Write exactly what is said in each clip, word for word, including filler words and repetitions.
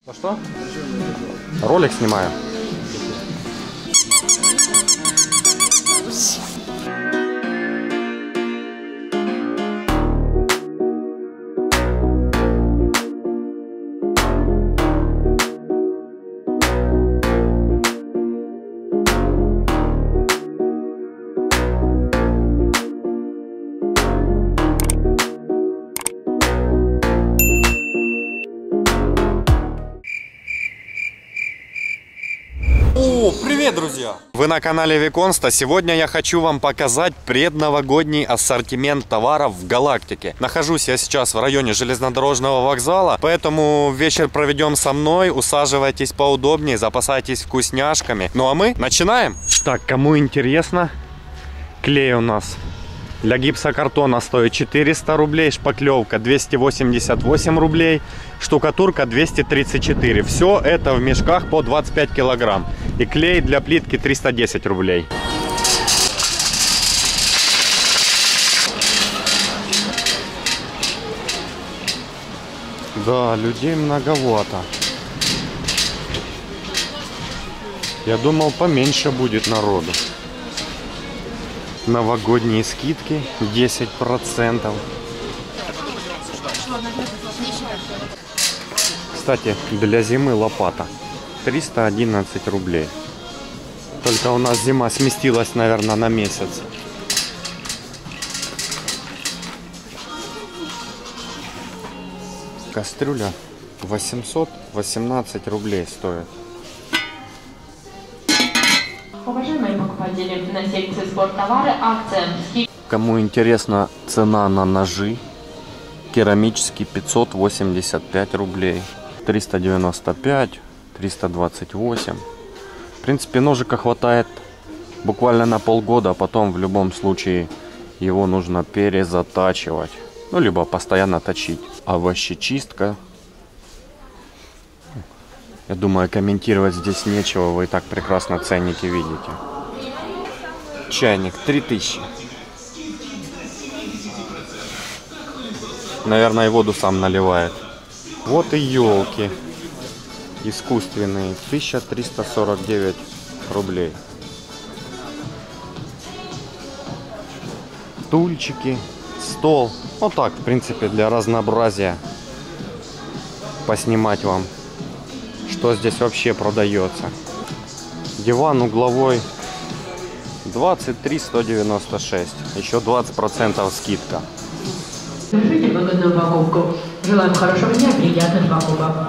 Ну что? Ролик снимаю. О, привет, друзья! Вы на канале Виконста. Сегодня я хочу вам показать предновогодний ассортимент товаров в Галактике. Нахожусь я сейчас в районе железнодорожного вокзала, поэтому вечер проведем со мной. Усаживайтесь поудобнее, запасайтесь вкусняшками. Ну а мы начинаем! Так, кому интересно, клей у нас для гипсокартона стоит четыреста рублей, шпаклевка двести восемьдесят восемь рублей, штукатурка двести тридцать четыре. Все это в мешках по двадцать пять килограмм. И клей для плитки триста десять рублей. Да, людей многовато. Я думал, поменьше будет народу. Новогодние скидки десять процентов. Кстати, для зимы лопата триста одиннадцать рублей. Только у нас зима сместилась, наверное, на месяц. Кастрюля восемьсот восемнадцать рублей стоит. Уважаемые покупатели, на секции спорттовары акция. Кому интересна цена на ножи, керамический пятьсот восемьдесят пять рублей, триста девяносто пять, триста двадцать восемь. В принципе, ножика хватает буквально на полгода, а потом в любом случае его нужно перезатачивать, ну либо постоянно точить. Овощечистка. Я думаю, комментировать здесь нечего, вы и так прекрасно ценники видите. Чайник три тысячи. Наверное, и воду сам наливает. Вот и елки искусственные. тысяча триста сорок девять рублей. Стульчики, стол. Вот так, в принципе, для разнообразия. Поснимать вам, что здесь вообще продается. Диван угловой двадцать три сто девяносто шесть. Еще двадцать процентов скидка. Совершите выгодную покупку. Желаем хорошего дня, приятных покупок.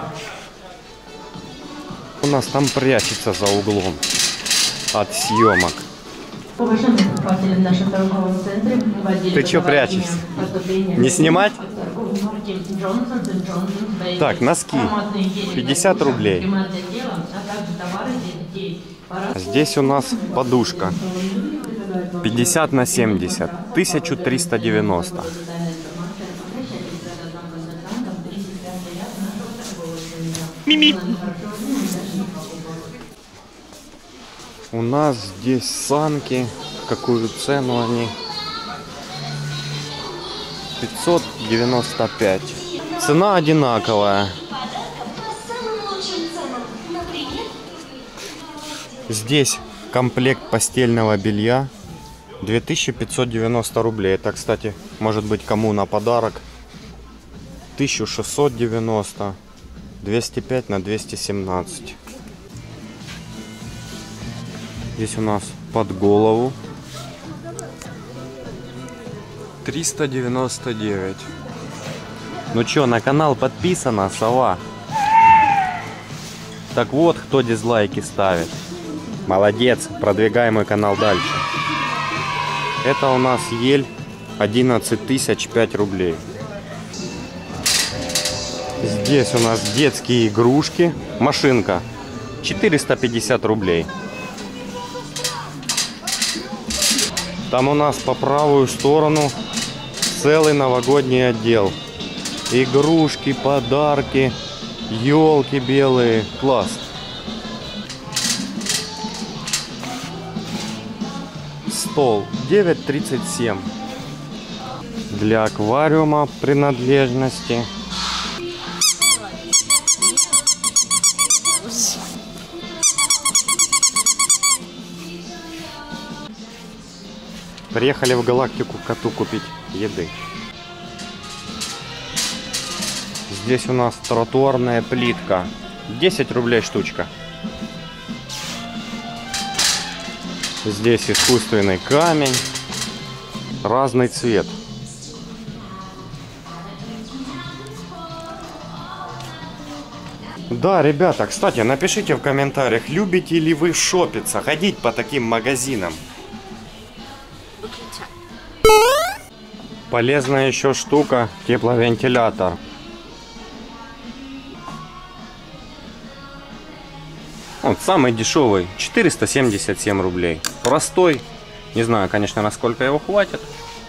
У нас там прячется за углом от съемок. Уважаемые покупатели, в нашем торговом центре в отделе. Ты что прячешься? Не снимать? Так, носки пятьдесят рублей. Здесь у нас подушка пятьдесят на семьдесят, тысяча триста девяносто. Мими. У нас здесь санки. Какую цену они? пятьсот девяносто пять. Цена одинаковая. Здесь комплект постельного белья две тысячи пятьсот девяносто рублей. Это, кстати, может быть кому на подарок. тысяча шестьсот девяносто. двести пять на двести семнадцать. Здесь у нас под голову триста девяносто девять. Ну чё, на канал подписана, сова? Так вот, кто дизлайки ставит. Молодец, продвигай мой канал дальше. Это у нас ель одиннадцать тысяч пять рублей. Здесь у нас детские игрушки. Машинка четыреста пятьдесят рублей. Там у нас по правую сторону целый новогодний отдел. Игрушки, подарки, елки белые. Класс. Стол девять тридцать семь. Для аквариума принадлежности. Приехали в Галактику коту купить еды. Здесь у нас тротуарная плитка. десять рублей штучка. Здесь искусственный камень. Разный цвет. Да, ребята, кстати, напишите в комментариях, любите ли вы шопиться, ходить по таким магазинам. Полезная еще штука, тепловентилятор. Вот самый дешевый, четыреста семьдесят семь рублей. Простой, не знаю, конечно, насколько его хватит.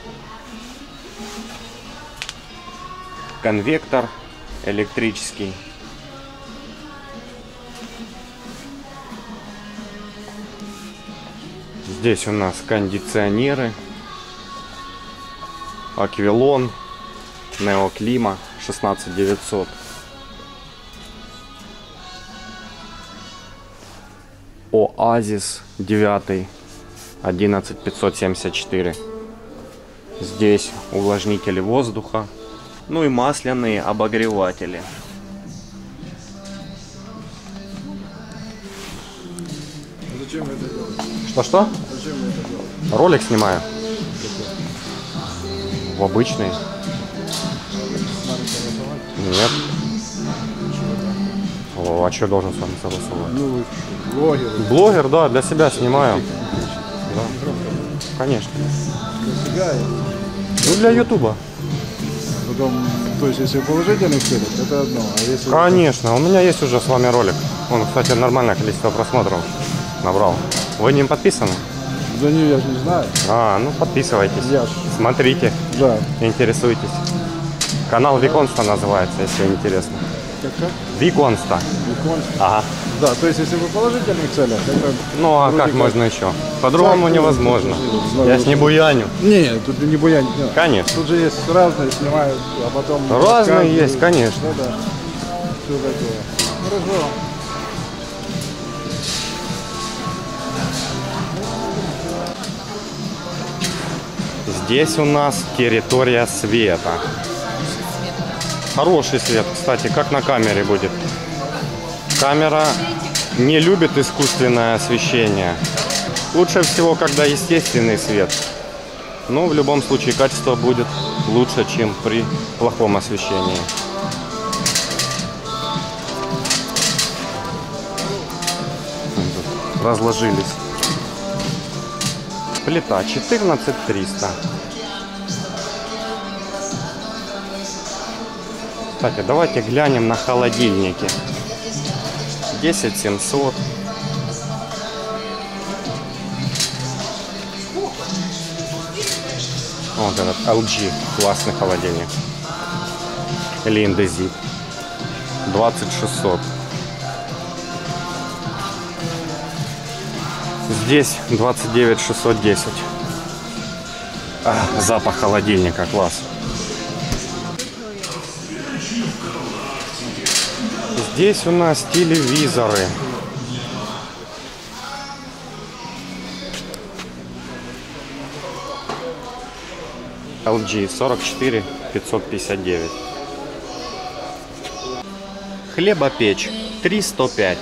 Конвектор электрический. Здесь у нас кондиционеры. Аквилон, Неоклима, шестнадцать девятьсот. Оазис девять, одиннадцать пятьсот семьдесят четыре. Здесь увлажнители воздуха. Ну и масляные обогреватели. Зачем вы это делаете? Что-что? Зачем вы это делаете? Ролик снимаю. В обычный. Нет. О, а что должен с вами согласовать? Ну вы блогер. Блогер, да, для себя снимаю. Да. Конечно. Для себя. Ну, для ютуба. Потом, то есть, если положительный цель, это одно. А если... Конечно, у меня есть уже с вами ролик. Он, кстати, нормальное количество просмотров набрал. Вы не подписаны? За нее я же не знаю. А, ну подписывайтесь. Я ж. Смотрите, Да. интересуйтесь. Канал Виконста называется, если интересно. Как как? Виконста. Виконст. Ага. Да, то есть, если вы положительных целях, это... Ну а вроде как можно еще? По-другому Так, невозможно. ну, Я ж не буяню. Не, тут не буянить не надо. Конечно. Тут же есть разные, снимают, а потом... Разные рассказывают. есть, конечно. Ну да. Все такое. Хорошо. Здесь у нас территория света. Хороший свет, кстати, как на камере будет. Камера не любит искусственное освещение. Лучше всего, когда естественный свет. Но в любом случае качество будет лучше, чем при плохом освещении. Разложились. Плита четырнадцать триста. Кстати, давайте глянем на холодильники. десять семьсот. Вот этот эл джи, классный холодильник. Или Индезит. двадцать шестьсот. Здесь двадцать девять шестьсот десять. А, запах холодильника, класс. Здесь у нас телевизоры. эл джи сорок четыре пятьсот пятьдесят девять. Хлебопечь три сто пять.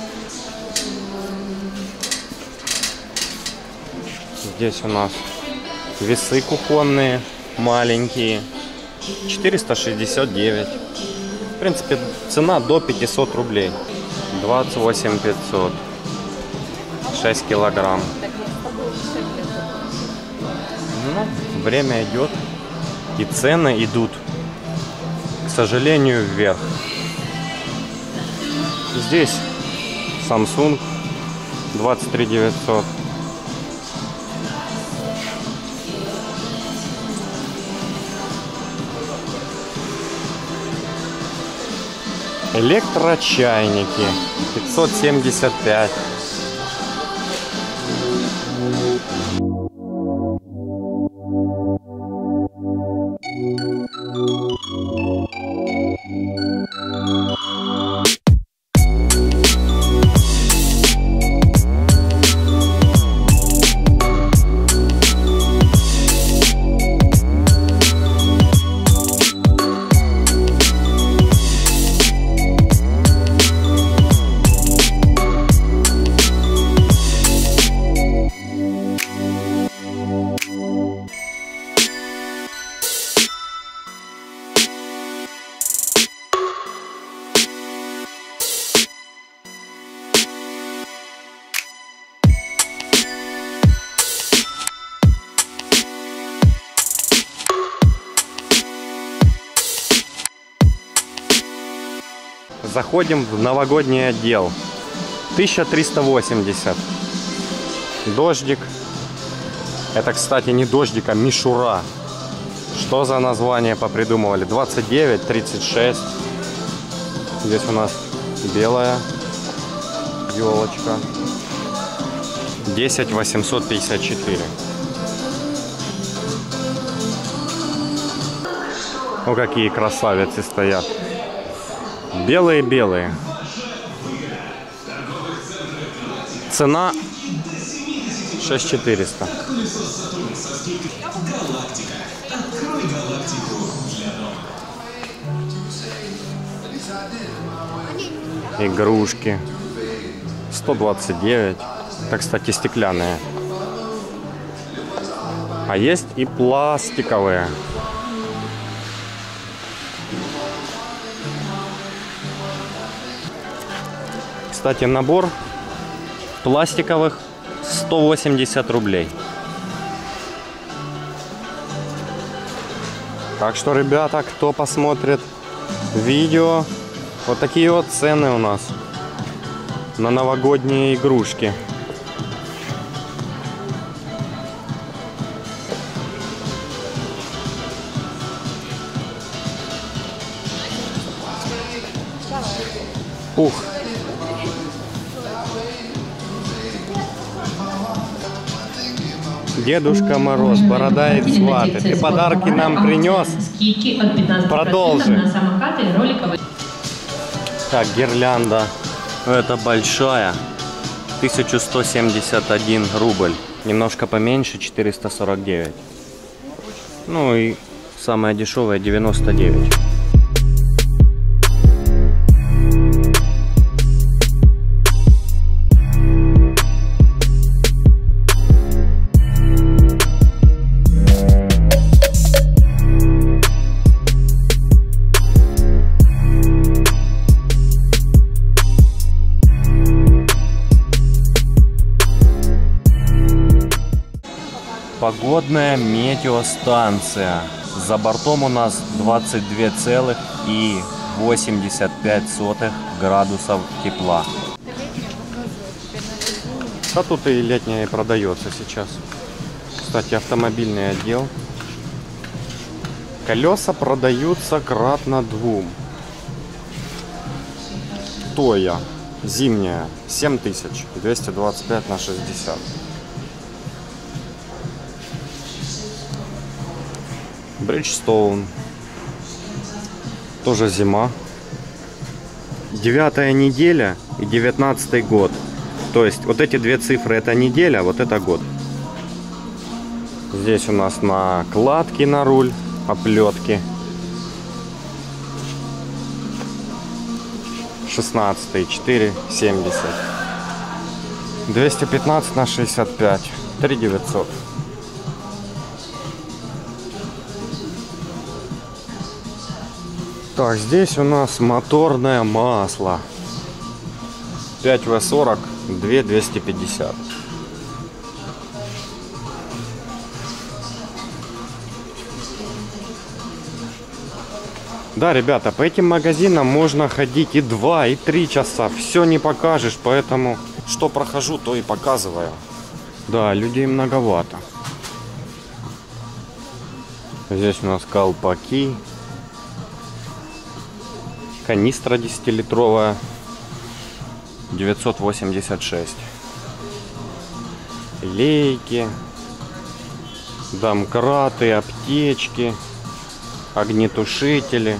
Здесь у нас весы кухонные, маленькие, четыреста шестьдесят девять. В принципе, цена до пятисот рублей. двадцать восемь пятьсот. шесть килограмм. Ну, время идет, и цены идут, к сожалению, вверх. Здесь Samsung двадцать три девятьсот. Электрочайники пятьсот семьдесят пять. заходим в новогодний отдел. тысяча триста восемьдесят. Дождик. Это, кстати, не дождик, а мишура. Что за название попридумывали? двадцать девять, тридцать шесть. Здесь у нас белая елочка. десять восемьсот пятьдесят четыре. О, какие красавицы стоят. Белые-белые. Цена шесть четыреста. Игрушки. сто двадцать девять. Это, кстати, стеклянные. А есть и пластиковые. Кстати, набор пластиковых сто восемьдесят рублей. Так что, ребята, кто посмотрит видео, вот такие вот цены у нас на новогодние игрушки. Ух. Дедушка Мороз, борода и сваты. Ты подарки нам принес? Продолжи. Так, гирлянда. Это большая. тысяча сто семьдесят один рубль. Немножко поменьше, четыреста сорок девять. Ну и самая дешевая девяносто девять. Погодная метеостанция. За бортом у нас двадцать два целых восемьдесят пять сотых градусов тепла. А тут и летняя продается сейчас. Кстати, автомобильный отдел. Колеса продаются кратно двум. Тоя зимняя семь тысяч двести двадцать пять на шестьдесят. Бриджстоун. Тоже зима. Девятая неделя и девятнадцатый год. То есть вот эти две цифры это неделя, вот это год. Здесь у нас накладки на руль, оплетки. шестнадцатый, четыре семьдесят. двести пятнадцать на шестьдесят пять. три девятьсот. Так, здесь у нас моторное масло. пять вэ сорок, два двести пятьдесят. Да, ребята, по этим магазинам можно ходить и два, и три часа. Все не покажешь, поэтому что прохожу, то и показываю. Да, людей многовато. Здесь у нас колпаки. Канистра десятилитровая. девятьсот восемьдесят шесть. Лейки. Домкраты, аптечки. Огнетушители.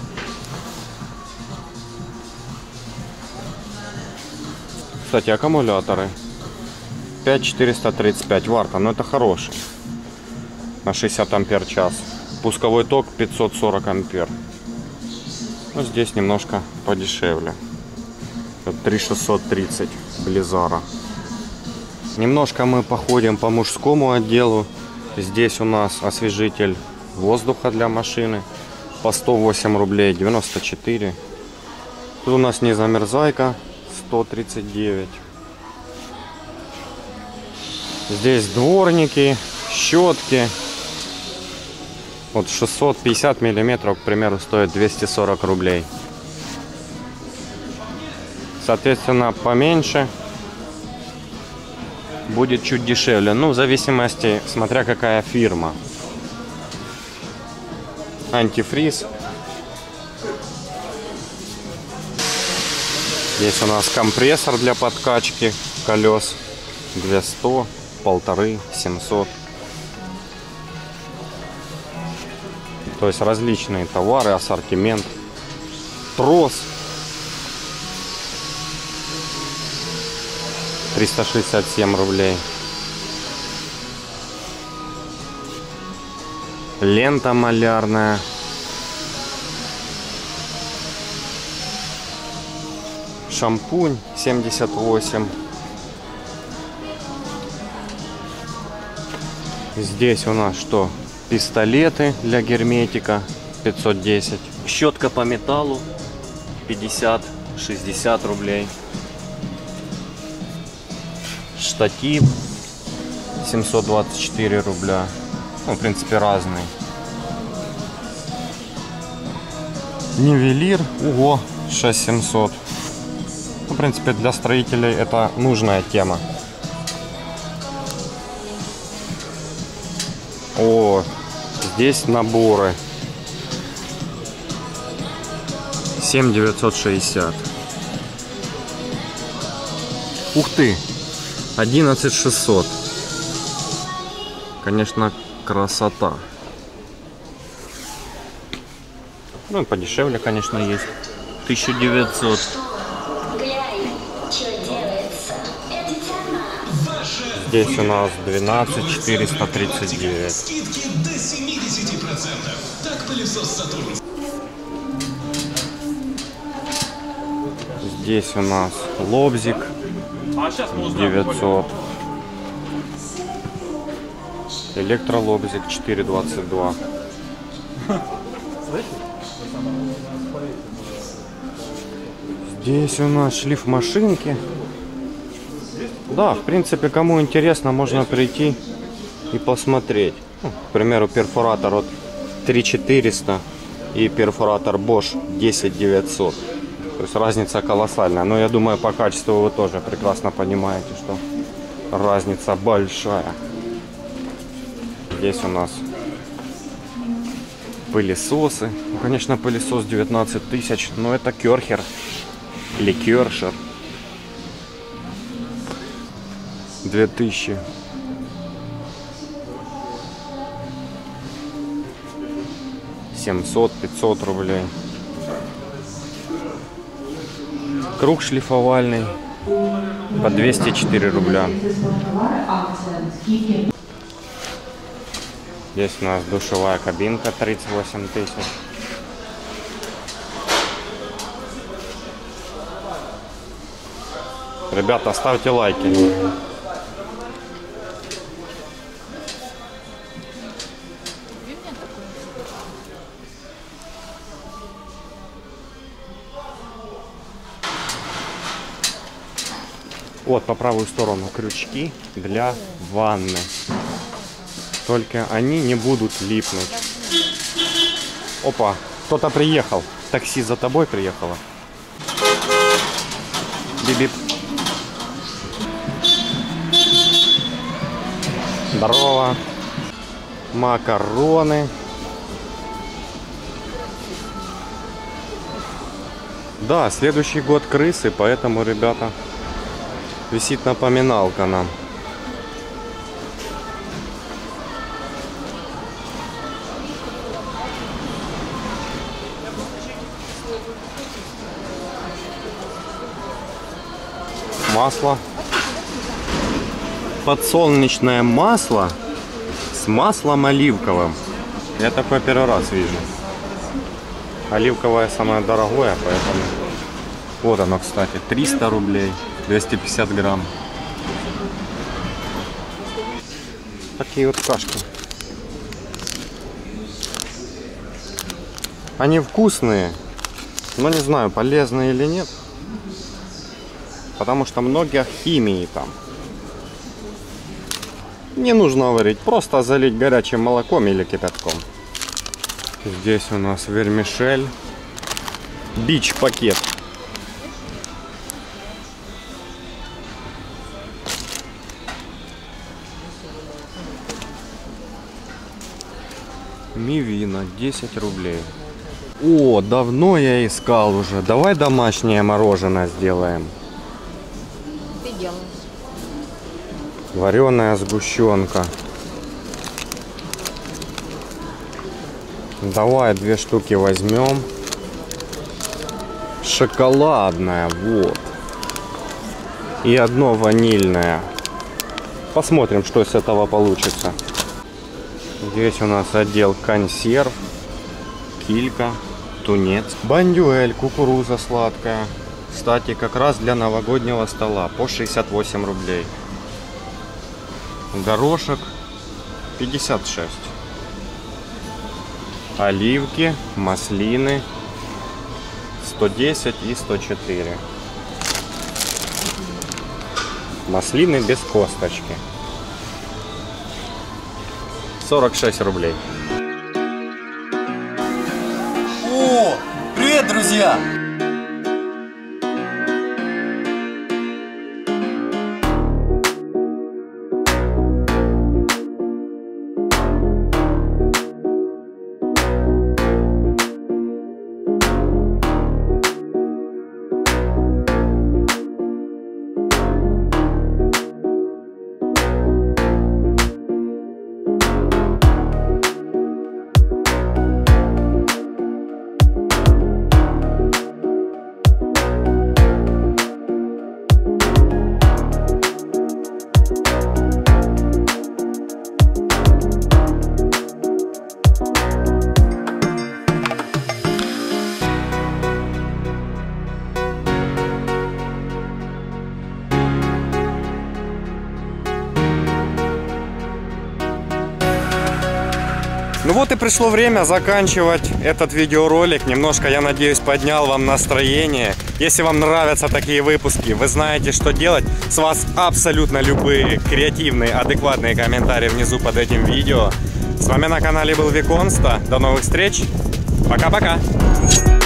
Кстати, аккумуляторы. пять четыреста тридцать пять ватт. Но это хороший. На шестьдесят ампер час. Пусковой ток пятьсот сорок ампер. Ну, здесь немножко подешевле. три шестьсот тридцать Близара. Немножко мы походим по мужскому отделу. Здесь у нас освежитель воздуха для машины. По сто восемь рублей девяносто четыре. Тут у нас не замерзайка. сто тридцать девять. Здесь дворники, щетки. Вот шестьсот пятьдесят миллиметров, к примеру, стоит двести сорок рублей. Соответственно, поменьше будет чуть дешевле. Ну, в зависимости, смотря какая фирма. Антифриз. Здесь у нас компрессор для подкачки колес. двести, полторы, семьсот. То есть различные товары, ассортимент. Трос. триста шестьдесят семь рублей. Лента малярная. Шампунь семьдесят восемь. Здесь у нас что? Пистолеты для герметика пятьсот десять. Щетка по металлу пятьдесят шестьдесят рублей. Штатив семьсот двадцать четыре рубля. Ну, в принципе, разный. Нивелир. Ого, шесть семьсот. Ну, в принципе, для строителей это нужная тема. О, здесь наборы. семь девятьсот шестьдесят. Ух ты! одиннадцать шестьсот. Конечно, красота. Ну и подешевле, конечно, есть. тысяча девятьсот. Здесь у нас двенадцать четыреста тридцать девять. Скидки до семидесяти процентов. Так пылесос Сатурн. Здесь у нас лобзик девятьсот. Электролобзик четыре двадцать два. Здесь у нас шлиф машинки. Да, в принципе, кому интересно, можно прийти и посмотреть. Ну, к примеру, перфоратор от три четыреста и перфоратор Bosch десять девятьсот. То есть разница колоссальная. Но я думаю, по качеству вы тоже прекрасно понимаете, что разница большая. Здесь у нас пылесосы. Ну, конечно, пылесос девятнадцать тысяч, но это Керхер или Кершер. две тысячи. семьсот пятьсот рублей. Круг шлифовальный по двести четыре рубля. Здесь у нас душевая кабинка тридцать восемь тысяч. Ребята, ставьте лайки. Вот по правую сторону крючки для ванны. Только они не будут липнуть. Опа, кто-то приехал. Такси за тобой приехало. Бип-бип. Здорово. Макароны. Да, следующий год крысы, поэтому, ребята, висит напоминалка нам. Масло. Подсолнечное масло с маслом оливковым. Я такое первый раз вижу. Оливковое самое дорогое, поэтому... Вот оно, кстати, триста рублей. двести пятьдесят грамм. Такие вот кашки. Они вкусные, но не знаю, полезные или нет. Потому что много химии там. Не нужно варить, просто залить горячим молоком или кипятком. Здесь у нас вермишель. Бич пакет. Мивина, десять рублей. О, давно я искал уже. Давай домашнее мороженое сделаем. Ты делаешь. Вареная сгущенка. Давай две штуки возьмем. Шоколадная, вот. И одно ванильное. Посмотрим, что с этого получится. Здесь у нас отдел консерв. Килька, тунец. Бондюэль, кукуруза сладкая. Кстати, как раз для новогоднего стола. По шестьдесят восемь рублей. Горошек пятьдесят шесть. Оливки, маслины сто десять и сто четыре. Маслины без косточки. сорок шесть рублей. О, привет, друзья! Ну вот и пришло время заканчивать этот видеоролик. Немножко, я надеюсь, поднял вам настроение. Если вам нравятся такие выпуски, вы знаете, что делать. С вас абсолютно любые креативные, адекватные комментарии внизу под этим видео. С вами на канале был Виконста. До новых встреч. Пока-пока.